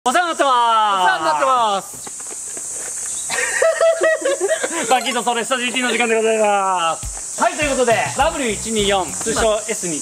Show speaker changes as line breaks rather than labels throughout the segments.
お世話になってます。バキッとそれスタジオ T の時間でございます。はい、ということで W124 通称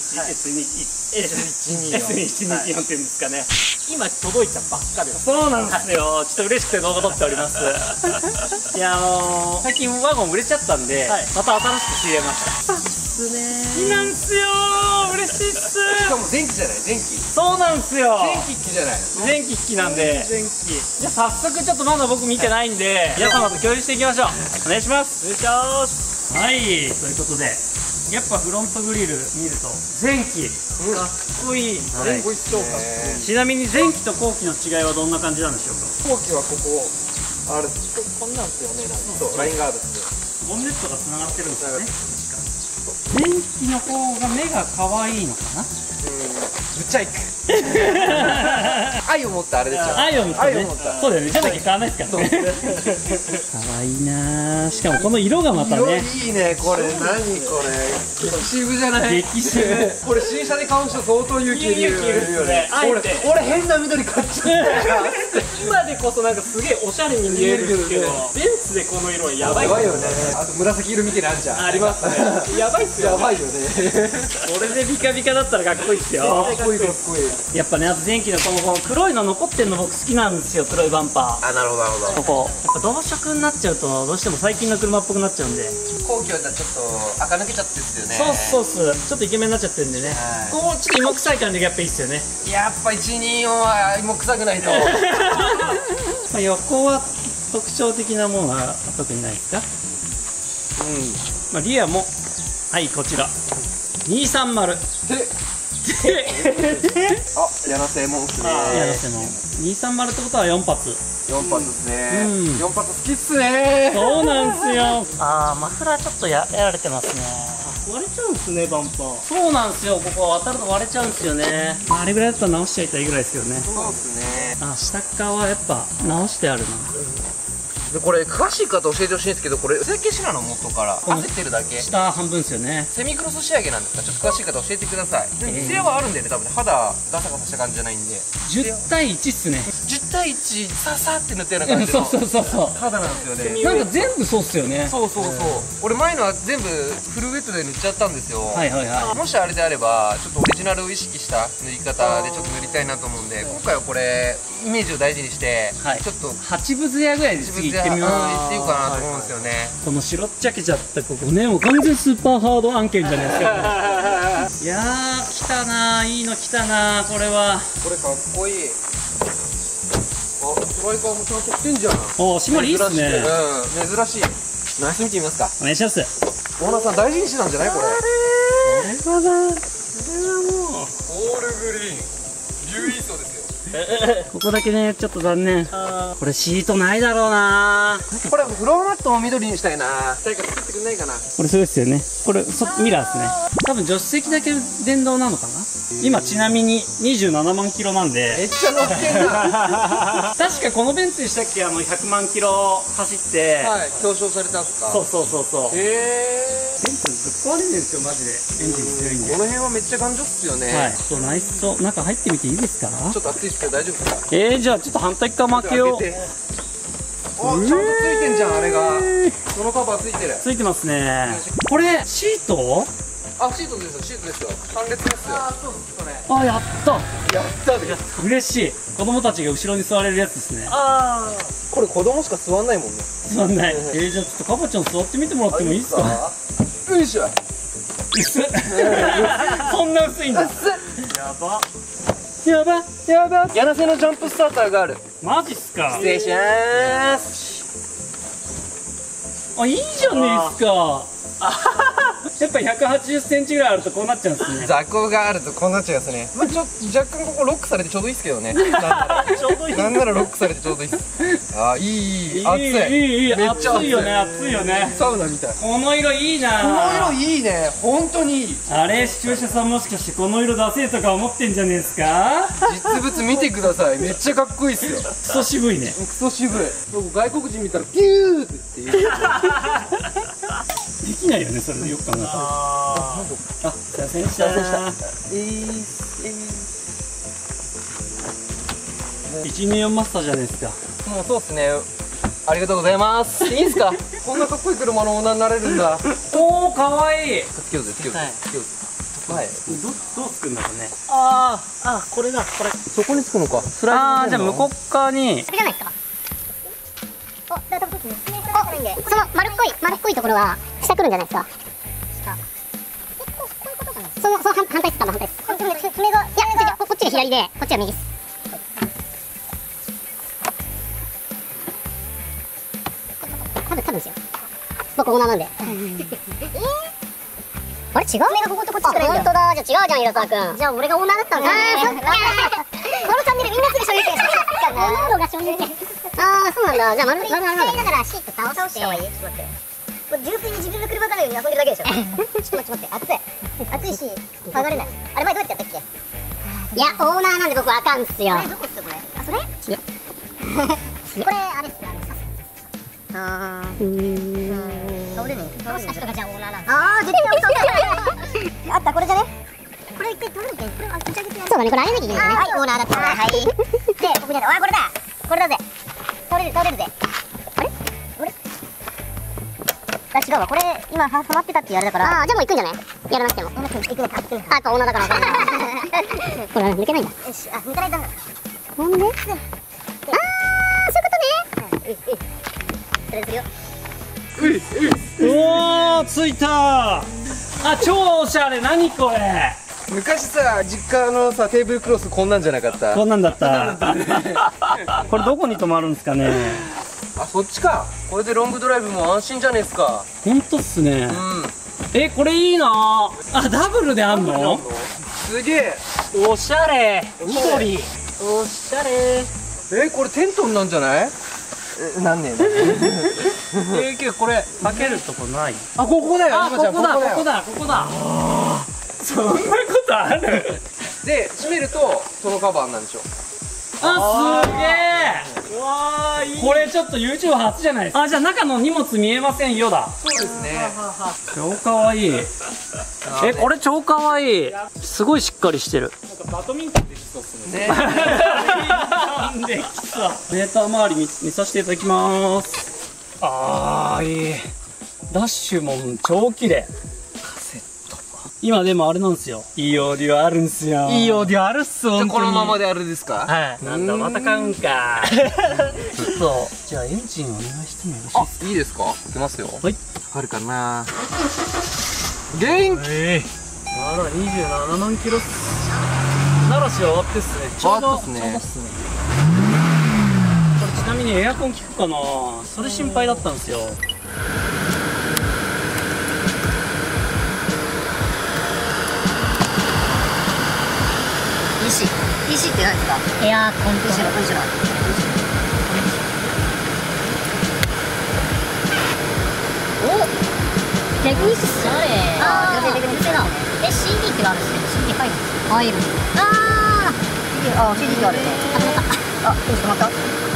S124 っていうんですかね。今届いたばっかです。そうなんですよ。ちょっと嬉しくて動画撮っております。いや最近ワゴン売れちゃったんで、また新しく仕入れました。好きなんすよ。嬉しいっす。
しかも電気じゃない、電気。
そうなんすよ。
電気機じゃない。
電気機なんで。電気。じゃあ早速ちょっとまだ僕見てないんで、皆様と共有していきましょう。お願いします。お願いします。はい、ということで、やっぱフロントグリル見ると前期かっこいい。
前期超かっこいい。
ちなみに前期と後期の違いはどんな感じなんでしょうか。
後期はここあれこんなんですよね。そうラインがあるんです
よ。ボンネットがつながってるんですよね。前期の方が目が可愛いのかな。
ぶっちゃいく愛を持ったあれですよ。
愛を持ったね。そうだよね。じゃなきゃ買わないですからね。可愛いな。しかもこの色がまたね。
いいねこれ。何これ。激渋じゃない。
激渋。
これ新車で買う人相当勇気いるよね。俺変な緑買っちゃった。
今でこそなんかすげえおしゃれに見えるんですけど、ベンツでこの色はやばい。
やばいよね。あと紫色みたいなあんじゃん。
ありますね。やばいっすよ。
やばいよね。
これでビカビカだったらかっこいいっすよ。
かっこいいかっこいい。
やっぱね、あと前期のこの黒いの残ってんの僕好きなんですよ。黒いバンパー。
あ、なるほどなるほど。
ここやっぱ同色になっちゃうとどうしても最近の車っぽくなっちゃうんで、
後期はちょっと垢抜けちゃってるんですよね。
そうっす。ちょっとイケメンになっちゃってるんでね。ここちょっと芋臭い感じがやっぱいいっすよね。
やっぱ124は芋臭くないと。
横は特徴的なものは特にないですか。リアもはいこちら230。
あ、柳瀬もんすね。
柳瀬もん230ってことは4発。
4発ですね。4発好きっすね。
そうなんすよ。マフラーちょっとやられてますね。割れちゃうんすね、バンパー。そうなんすよ。ここ渡ると割れちゃうんすよね。あれぐらいだったら直しちゃいたいぐらいですけどね。
そうっすね。
下側はやっぱ直してあるな。
でこれ詳しい方教えてほしいんですけど、これ設計シラの元から焦ってるだけ。
下半分ですよね。
セミクロス仕上げなんですか。ちょっと詳しい方教えてください。ツヤはあるんでね、多分肌ガサガサした感じじゃないんで。
10対1っすね。
10対1ささって塗ったような感じの
そう
肌なんですよね。
なんか全部そうっすよね。
そう俺前のは全部フルウェットで塗っちゃったんですよ。もしあれであればちょっとオリジナルを意識した塗り方でちょっと塗りたいなと思うんで、今回はこれイメージを大事にしてちょっと8分艶ぐらいで次行ってみます。行ってみようかなと思うんですよね。この白っちゃけちゃったここね、もう完全スーパーハード案件じゃないですか。いやー来たなー。いいの来たなー。これはこれかっこいい。あ、ストライカーもちゃんとしてんじゃん。
お締まりいいっすね。
珍しい。ナイス見てみますか。
お願いします。
オーナーさん大事にしてたんじゃないこれ。
これはもう
オールグリーンビューイーストですよ。
ここだけねちょっと残念。これシートないだろうな。
これフロアマットも緑にしたいな。誰か作ってくんないかな。
これすごいですよね。これミラーですね。多分助手席だけ電動なのかな。今ちなみに27万キロなんで
めっちゃ乗ってんな。
確かこのベンツでしたっけ、100万キロ走って
表彰されたんですか。
そう。
へ
ベンツぶっ壊れるんですよマジで。エンジン強いんで。
この辺はめっちゃ頑丈っすよね。
はい。内装中入ってみていいですか。
ちょっと暑いですけど大丈夫ですか。
じゃあちょっと反対側開けよう。
お、ちゃんとついてんじゃんあれが。そのカバーついてる。
ついてますね。これシート？
あ、シートですよ。単列ですよ。あ、そうですそれ。
やった
で。
嬉しい。子供たちが後ろに座れるやつですね。
これ子供しか座んないもんね。
座んない。じゃあちょっとカバちゃん座ってみてもらってもいいですか。
よいしょ。
薄っ。そんな薄いんだ。やば。
柳瀬のジャンプスターターがある。
マジっすか。
失礼します。
いいじゃないですか。やっぱ180センチぐらいあるとこうなっちゃうんですね。
雑魚があるとこうなっちゃいますね。まあ若干ここロックされてちょうどいいですけどね。なんならロックされてちょうどいいです。いい暑い。めっちゃ暑いよね。
暑いよね。
サウナみたい。
この色いいな。
この色いいね。本当にいい。
あれ視聴者さんもしかしてこの色出せとか思ってんじゃねえですか。
実物見てください。めっちゃかっこいいっすよ。
クソ渋いね。
クソ渋い。僕外国人見たらピューって言う。
できないよねそれでよく考えたら。すいませんでした。
も
一二四マスターじゃないですか。
もうそうっすね。ありがとうございます。いいですか？こんなかっこいい車のオーナーになれるんだ。
おお、かわいい。
つけようぜ、つけようぜ、つけようぜ。はい。
どうつくんだろうね。ああ、これだ、これ。
そこにつくのか。
ああ、じゃあ向こう側に。
それじゃないですか。お、だから多分その丸っこいところは下来るんじゃないですか。下。その反対っすか、反対っす。爪が、いや、こっちが左で、こっちが右っす。多分ですよ。僕オーナーなんで。あれ違う？爪がこことこっちくらいんだ。本当だ。じゃあ違うじゃん、平沢くん。じゃあ俺がオーナーだったんだね。このチャンネルみんなすぐ所有権がオーナーが所有権。ああ、そうなんだ。じゃあ丸だからシート倒した方がいい。ちょっと待って。これ純粋に自分の車からように遊んでるだけでしょ。ちょっと待って、熱いし剥がれない。あれ前どうやってやったっけ？いや、オーナーなんで僕わかんすよ。どこっすかこれ？あ、それ？いや。これあれっすよ。倒れねえ。倒した人がじゃあオーナーなんだ。ああ、絶対あった、これじゃね？これ一回倒れて、これは持ち上げてやる。そうだね、これ上げなきゃいけないんだね。はい、オーナーだった。はい。で、ここにある。あ、これだ。これだぜ。倒れるぜ。あれ？あ、違うわ。これ今はまってたっていうあれだから。ああ、じゃあもう行くんじゃない？やらなくても。行くのか。あ、やっぱオーナーだから分かんない。これ抜けないんだ。よし、あ、抜かないとダメだ。ほんで？ああ、そういうことね。それするよ。
おお、ついた。あ、超おしゃれ。何これ。
昔さ、実家のさ、テーブルクロスこんなんじゃなかった？
こんなんだった。これどこに止まるんですかね。
あ、そっちか。これでロングドライブも安心じゃねえっすか。
ほんとっすね。これいいな。あ、ダブルであんの？
すげえ。
おしゃれ。緑。おしゃれ。
これテントになんじゃない？何年？
けどこれかけるとこない。
あ、ここだよ。
あ、ここだ。そんなことある？
で、閉めるとそのカバーなんでしょ。
あ、すげえ。うわー、いい。これちょっと YouTube 初じゃないですか。あ、じゃあ中の荷物見えませんよだ。
そうですね。
超かわいい。これ超かわいい。すごいしっかりしてる。なんかバドミントンできそうっすね。できそう。メーター周り見させていただきます。あー、いい。ダッシュも超綺麗。今でもあれなんですよ。いいオーディオあるんすよ。いいオーディオあるっす。
じゃこのままであれですか？
はい。なんだ、また買うんか。ちょっとじゃあエンジンお願いしてもよろしいですか？
いいですか？いきますよ。
はい。
あるかな。元気。
まだ27万キロっす。奈良市は終わってっすね。
終わってっすね。
これちなみにエアコン効くかな。それ心配だったんですよ。
EC って何ですか？エアコンディショナー。お、テクニックス。ああ、テクニックスだ。CD ってあるんですね。CD 入るんですか？入る。CD ってあるね。あ、ちょっと待った。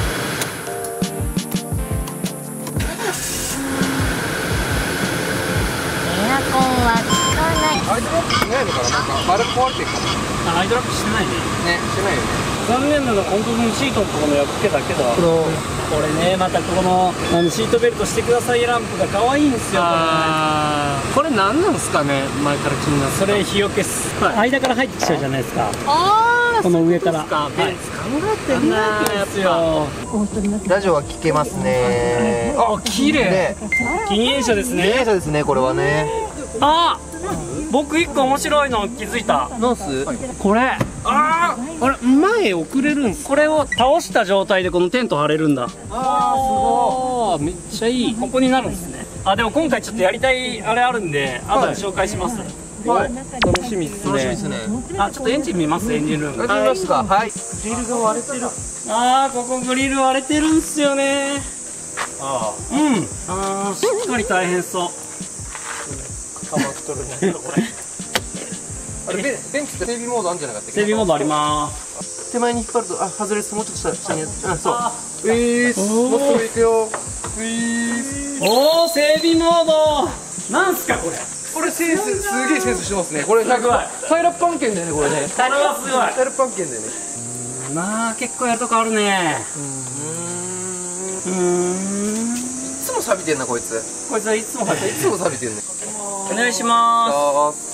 エアコンは使わない。
アイドラップしないのかな。なんか丸壊れてるかな。
アイドラップしてないね。
してないよね。
残念なのが本当にシートのところの破けだけど、これね、またこのシートベルトしてくださいランプが可愛いんですよ。これ何なんですかね。前から気になって。それ日よけっす。間から入ってきちゃうじゃないですか。この上から。ベンツ考えてるなやつよ。
ラジオは聞けますね。
あ、綺麗。禁煙車ですね。
禁煙車ですね、これはね。
あ、僕一個面白いの気づいた。
なんす？
これ。あれ前送れるんす。これを倒した状態でこのテント張れるんだ。ああ、すごい。めっちゃいい。ここになるんですね。あ、でも今回ちょっとやりたいあれあるんで後で紹介します。はい。楽しみっすね。楽しみっすね。あ、ちょっとエンジン見ます。エンジンルーム。
見ますか。はい。
グリルが割れてる。ああ、ここグリル割れてるんすよね。ああ。うん。ああ、しっかり大変そう。固まっとるね。これ。
あれベンツって整備モードあるんじゃなかったっけ？
整備モードあります。
手前に引っ張ると外れる。もうちょっと下にやつ。そう。もっと上行くよ。
おお、整備モード。なんすかこれ。
これセンス、すげえセンスしてますね。これタイラップ案件だよね、これね。
これはすごい。
タイラップ案件だよね。
まあ結構やるとこあるね。
いつも錆びてんなこいつ。
こいつはいつも
いつも錆びてんね。
お願いします。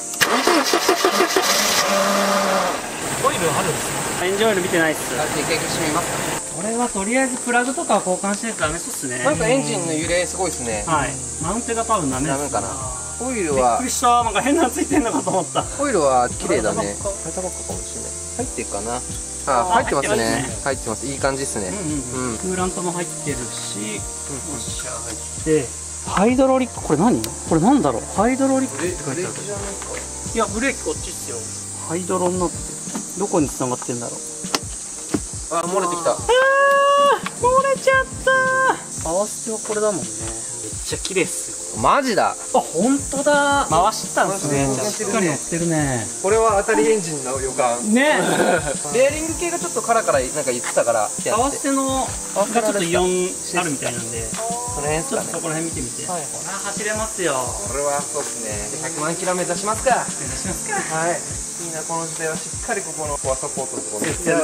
オイルあるんですか？エンジンオイル見てないっす。
あ、一回閉めますか。
これはとりあえずプラグとか交換しないとダメそうっすね。
なんかエンジンの揺れすごいっすね。
はい。マウンテが多分ダメです。
ダメかな。オイル
びっ
は
くりした。なんか変なのついてんのかと思った。
オイルは綺麗だね。入ったばっかかもしれない。入ってるかな。あ、入ってますね。入ってます。いい感じですね。
クーラントも入ってるし、よっしゃ入って。ハイドロリック、これ何？これなんだろう？ハイドロリックって書いてある。いや、ブレーキこっちっすよ。ハイドロになってどこに繋がってんだろう。
あ、漏れてきた。
漏れちゃった。合わせてはこれだもんね。めっちゃ綺麗っすよ。
マジだ。
あ、本当だ。回したんですね。しっかり乗ってるね。
これは当たりエンジンの予感。
ね。
レーリング系がちょっとカラカラなんか言ってたから。
合わせてのがちょっとイオンあるみたいなんで。
その辺ですかね。
そこら辺見てみて。これは走れますよ。
これはそうですね。100万キロ目指しますか。
目指しますか。
はい。いいな、この時代はしっかりここのコアサポートのところ。
いいじゃ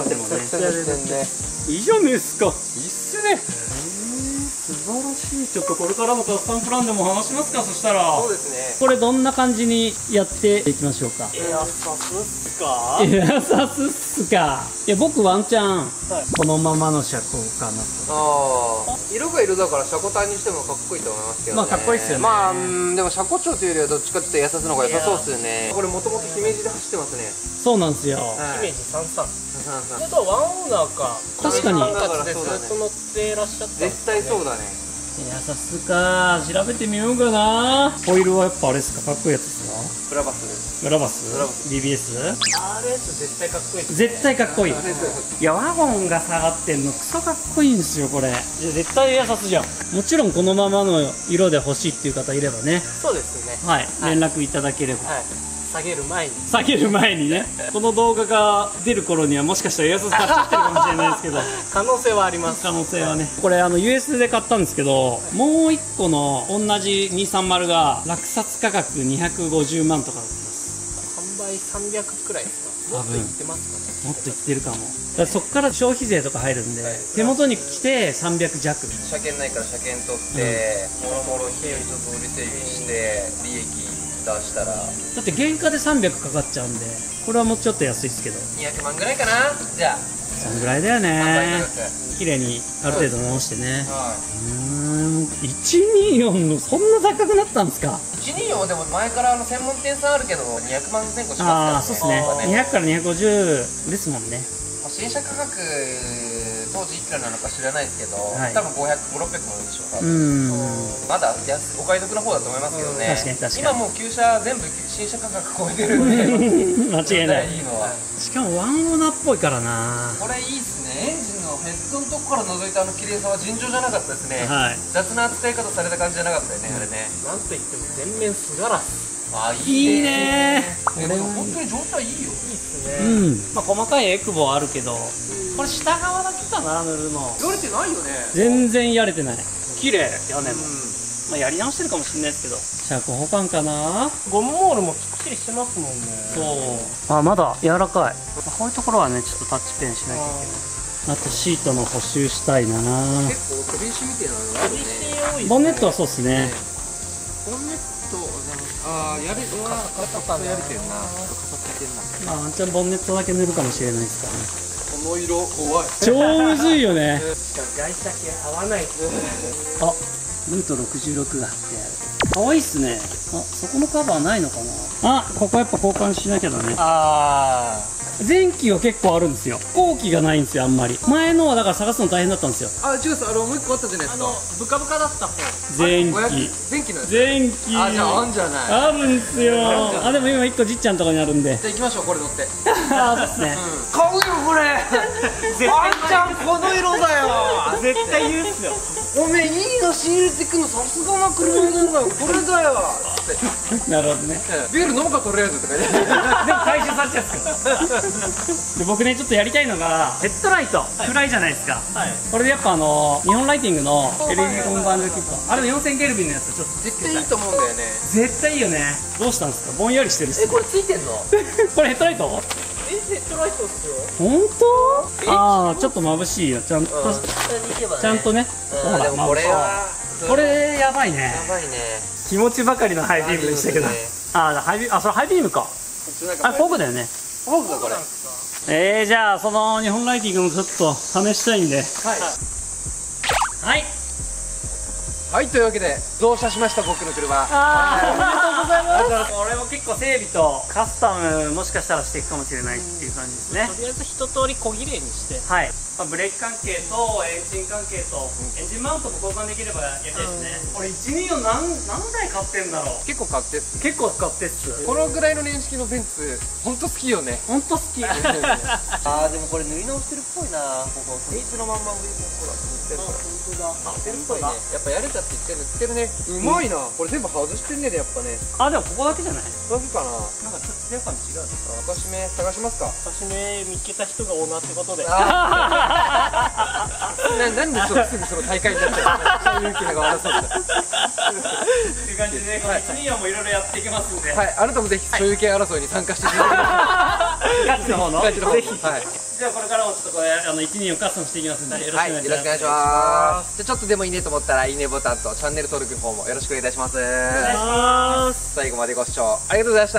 ないですか。いいっすね。素晴らしい。ちょっとこれからのカスタムプランでも話しますか。そしたら
そうですね。
これどんな感じにやっていきましょうか。エアサスっすか。エアサスっすか。いや、僕ワンチャンこのままの車高かなと。
ああ、色が色だから車高帯にしてもかっこいいと思いますけどね。
まあかっこいいっすよね。
まあでも車高調というよりはどっちかっていうとエアサスの方が良さそうっすよね。これもともと姫路で走ってますね。
そうなんですよ。
姫路33。
本当はワンオーナーか。
確かに。
ずっと乗ってらっしゃった。
絶対そうだね。
エアサスか。調べてみようかな。ホイールはやっぱあれですか。かっこいいやつですか。
ブラバス。
ブラバス BBS。
RS 絶対かっこいい。
絶対かっこいい。いや、ワゴンが下がってんのクソかっこいいんですよこれ。いや、絶対エアサスじゃん。もちろんこのままの色で欲しいっていう方いればね、
そうですね。
はい、連絡いただければ。
はい。下げる前に。
下げる前にね、この動画が出る頃にはもしかしたらエアサス買っちゃってるかもしれないですけど
可能性はあります。
可能性はね。これUS で買ったんですけど、もう1個の同じ230が落札価格250万とかだったんです。
販売300くらいですか。もっといってますかね。
もっといってるかも。だからそこから消費税とか入るんで、手元に来て300弱。
車検ないから車検取って、もろもろ費用一通り整備して利益出したら、
だって原価で300かかっちゃうんで、これはもうちょっと安いですけど、
200万ぐらいかな。じゃあ
そんぐらいだよね。綺麗にある程度直してね。124のそんな高くなったんですか。
124でも前から専門店さんあるけど200万前後しますからね。
ああ、そうですね。200から250ですもんね。
新車価格当時いくらなのか知らないですけど、
はい、
多分500、600もいいでしょう。まだお買い得な方だと思いますけどね。
確かに確かに。
今もう旧車全部新車価格超えてるんで
間違いない。
いいのは。
しかもワンオーナーっぽいからな。
これいいっすね。エンジンのヘッドのとこから覗いた綺麗さは尋常じゃなかったですね。はい、雑な扱い方された感じじゃなかったよね、あれね。
なんといっても全面素ガラス。
あ、いいね。
こ
れ本当に状態いいよ。
いいっすね。
まあ細かいエクボはあるけど、これ下側だけかな、塗るの。
やれてないよね。全
然やれてない。綺麗屋根も。まあやり直してるかもしれないですけど。車高保管かな。
ゴムモールもきっちりしてますもんね。
そう。あ、まだ柔らかい。こういうところはね、ちょっとタッチペンしなきゃいけない。あとシートの補修したいな。
結構飛び石みたいなのあるね。
ボンネットはそうですね。
ボンネットああ、やれてるな。かさついてるな。
まあワンチャンボンネットだけ塗るかもしれないですからね。
この色怖い。
超むずいよね。
外車系合わない。
あ、ルート66が貼ってある。可愛いっすね。あ、そこのカバーないのかな。あ、ここやっぱ交換しなきゃだね。
ああ。
前期は結構あるんですよ。後期がないんですよ、あんまり。前のはだから探すの大変だったんですよ。
あ、違うっす。もう一個あったじゃないですか。
ブカブカだった方。
前期。
前期のやつ。
前期。
あ、じゃああんじゃない。
あるんすよ。あ、でも今1個じっちゃんとかにあるんで。
じゃあ行きましょう、これ乗って。
あ、そうっすね。
買うよ、これ。あんちゃん、この色だよ。
絶対言うっすよ。
おめえ、いいの仕入れてくのさすがな車なんだよ。これだよ。
なるほどね。
ビール飲むかとりあえずとかね。
でも回収されちゃうんですよ。で僕ね、ちょっとやりたいのがヘッドライト、暗いじゃないですか。これでやっぱ日本ライティングの LED コンバージョンキット、あれの4000ケルビンのやつちょっと
絶対いいと思うんだよね。
絶対いいよね。どうしたんですか。ぼんやりしてるっす。
これついてんの。
これヘッドライト。
ヘッドライトっすよ。
本当？ああ、ちょっと眩しいよ。ちゃんと、ちゃんとね。ほら、
でもこれは
これやばいね。
やばいね。
気持ちばかりのハイビームでしたけど。あ、それハイビームか。あ、フォークだよね。
フォークだこれ。
じゃあその日本ライティングもちょっと試したいんで。はい。
はい、というわけで増車しました僕の車。
ありがとうございます。俺も結構整備とカスタムもしかしたらしていくかもしれないっていう感じですね。
とりあえず一通り小綺麗にして。
はい。ブレーキ関係とエンジン関係とエンジンマウントも交換できればやりたいですね。俺124何台買ってんだろう。
結構買ってっす。
結構使ってっす。
このぐらいの年式のベンツ本当好きよね。
本当好き。
あーでもこれ塗り直してるっぽいな。ここテープのまんま上にほら塗ってるから。
あ、本当だ。
やっぱやれたって言って塗ってるね。うまいな。これ全部外してんねでやっぱね。
あ、でもここだけじゃない。
大丈夫かな。
なんかちょっと手感違う。
私目探しますか。
私ね見つけた人がオーナーってことで。
なんですぐその大会になっちゃう。そういう気が争った。
っていう感じでね、この124もいろいろやっていきますんで。
はい、あなたもぜひ所有権争いに参加していただきま
ガチの方の。
ガチの方
ぜひ。
はい。
じゃあこれからもちょっとこれ124カスタムしていきますんで、よろしくお
はい、
願いします。
よろしくお願いします。じゃあちょっとでもいいねと思ったらいいねボタンとチャンネル登録の方もよろしくお願いいたします。
お願いします。
最後までご視聴ありがとうございました。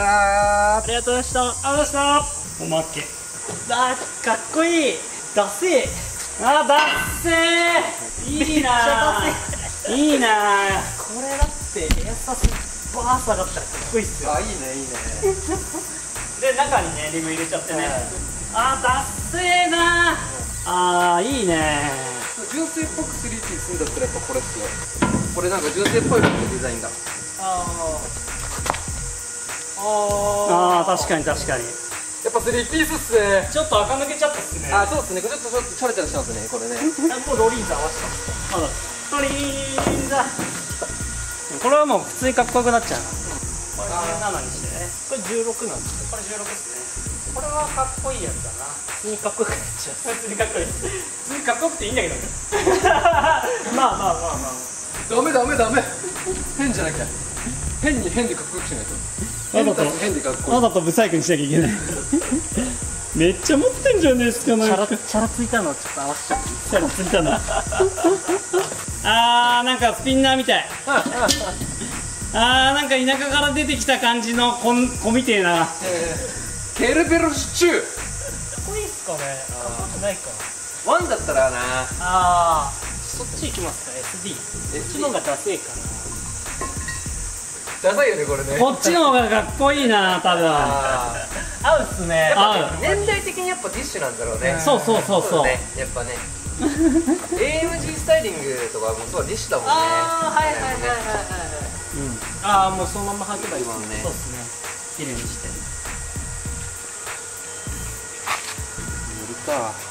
ありがとうございました。
ありがとうございました。おまけ。あー、かっこいい。ダセー。あー、ダッセー。いいなー。いいなー。これだってエアサスバース上がったらかっこいいっすよ。
あ、いいねいいね。
で中にねリム入れちゃってね。あー、ダッセーなー。あー、いいねー。
純正っぽく 3P するんだったらやっぱこれっすよ。これなんか純正っぽいもんねデザインが。
あー、確かに確かに。
やっぱ3ピースっすね。
ちょっと垢抜けちゃったっすね。
あ、そうっすね。これちょっとチャラチャラしてますねこれね。
もうロリーザ合わせたんですか。ロリーザ。これはもう普通にかっこよくなっちゃうな。これ17にしてね。
これ16なんです
これ16ですね。これはかっこいいやつだな。
普通にかっこよくなっちゃう。
普通にかっこいいです。普通にかっこよくていいんだけど。まあまあまあまあ。
ダメダメダメ。変じゃなきゃ。変に変でかっこよくしないと。変だと変でかっこいい。
わざとブサイクにしなきゃいけない。めっちゃ持ってんじゃねえですか。なんか
チャラついたのをちょっと合わせちゃって。
チャラついたの。あー、なんかスピンナーみたい。あー、なんか田舎から出てきた感じの子みてえな。
ケルベロシチュー。
かっこいいっすかね。かっこよくないか。
ワンだったらな。
ああ、そっち行きますか。SD。そっちの方がダセえかな。
ダサいよねこれね。
こっちの方がかっこいいな、多分。
合うっすね。
合う。
年代的にやっぱディッシュなんだろうね。
そうそうそうそう。
ね、やっぱね。AMG スタイリングとかもそうディッシュだもんね。
ああ、はいはいはいはいはい。ああ、もうそのまま履けばいいもんね。
そうですね。綺麗にして。
塗るか。